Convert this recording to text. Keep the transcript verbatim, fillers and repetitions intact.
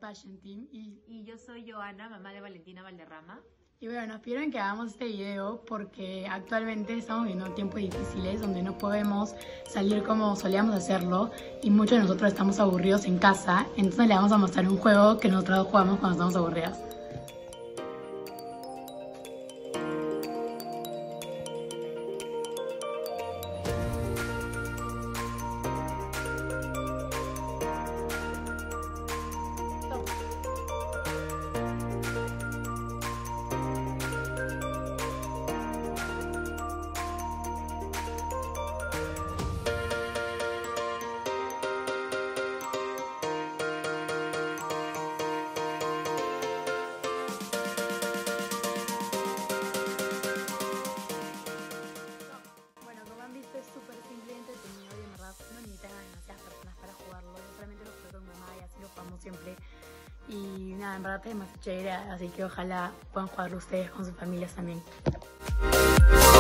Fashion Team y, y yo soy Joana, mamá de Valentina Valderrama. Y bueno, nos pidieron que hagamos este video porque actualmente estamos viviendo tiempos difíciles donde no podemos salir como solíamos hacerlo y muchos de nosotros estamos aburridos en casa, entonces le vamos a mostrar un juego que nosotros jugamos cuando estamos aburridas. Siempre y nada, en verdad es más chévere, así que ojalá puedan jugarlo ustedes con sus familias también.